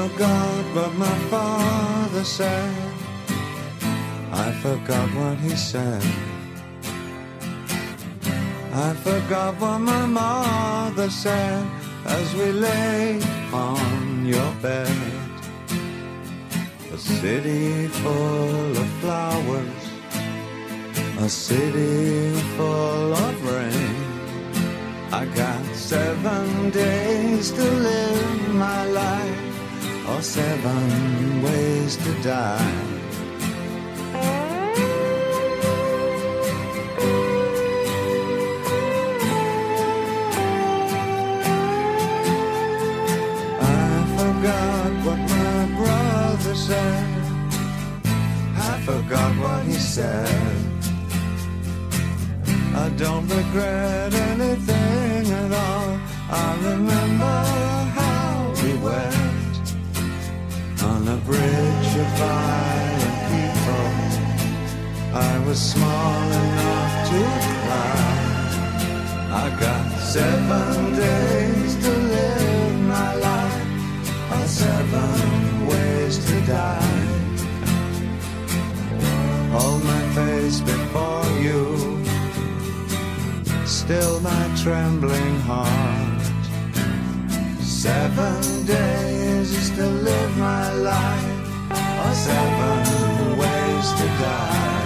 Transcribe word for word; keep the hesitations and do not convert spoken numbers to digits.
forgot what my father said. I forgot what he said. I forgot what my mother said as we lay on your bed. A city full of flowers, a city full of rain. I got seven days to live my life, or seven ways to die. I forgot what my brother said. I forgot what he said. I don't regret anything at all. I remember how we went on a bridge of violent people. I was small enough to cry. I got seven days to live my life, or seven ways to die. Hold my face before you, still my trembling heart. Seven days is to live my life, or seven ways to die.